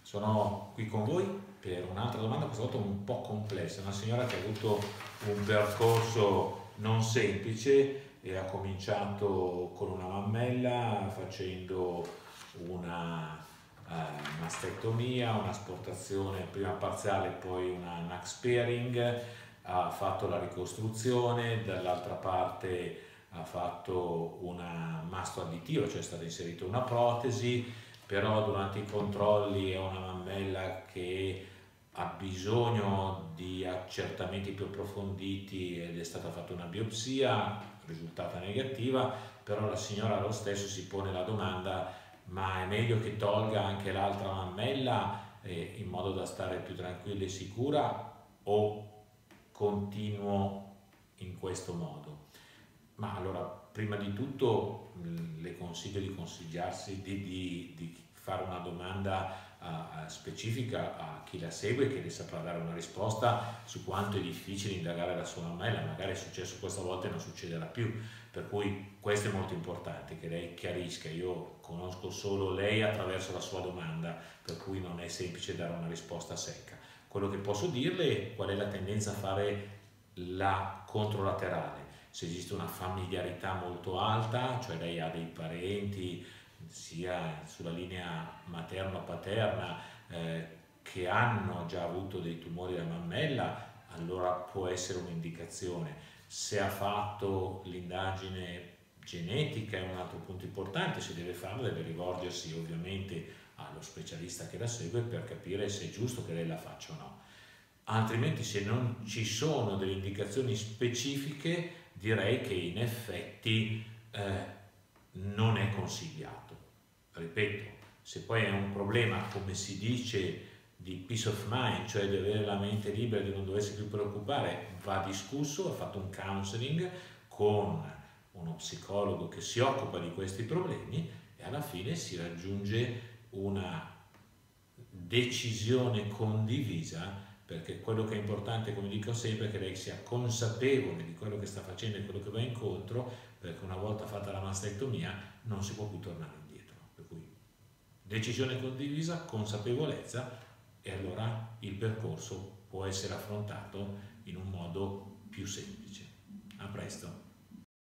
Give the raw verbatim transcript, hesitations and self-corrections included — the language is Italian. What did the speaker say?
Sono qui con voi per un'altra domanda, questa volta un po' complessa. Una signora che ha avuto un percorso non semplice e ha cominciato con una mammella facendo una uh, mastectomia, un'asportazione prima parziale, poi una Nax Sparing, ha fatto la ricostruzione, dall'altra parte ha fatto una masto additivo, cioè è stata inserita una protesi, però durante i controlli è una mammella che ha bisogno di accertamenti più approfonditi ed è stata fatta una biopsia, risultata negativa, però la signora lo stesso si pone la domanda: ma è meglio che tolga anche l'altra mammella eh, in modo da stare più tranquilla e sicura, o continuo in questo modo? Ma allora, prima di tutto le consiglio di consigliarsi di, di, di fare una domanda uh, specifica a chi la segue, che le saprà dare una risposta su quanto è difficile indagare la sua mammella. Magari è successo questa volta e non succederà più, per cui questo è molto importante che lei chiarisca. Io conosco solo lei attraverso la sua domanda, per cui non è semplice dare una risposta secca. Quello che posso dirle è qual è la tendenza a fare la controlaterale. Se esiste una familiarità molto alta, cioè lei ha dei parenti sia sulla linea materno-paterna eh, che hanno già avuto dei tumori alla mammella, allora può essere un'indicazione. Se ha fatto l'indagine genetica è un altro punto importante, se deve farlo deve rivolgersi ovviamente allo specialista che la segue per capire se è giusto che lei la faccia o no. Altrimenti, se non ci sono delle indicazioni specifiche, direi che in effetti eh, non è consigliato. Ripeto, se poi è un problema, come si dice, di peace of mind, cioè di avere la mente libera, di non doversi più preoccupare, va discusso, va fatto un counseling con uno psicologo che si occupa di questi problemi e alla fine si raggiunge una decisione condivisa, perché quello che è importante, come dico sempre, è che lei sia consapevole di quello che sta facendo e quello che va incontro, perché una volta fatta la mastectomia non si può più tornare indietro. Per cui decisione condivisa, consapevolezza, e allora il percorso può essere affrontato in un modo più semplice. A presto!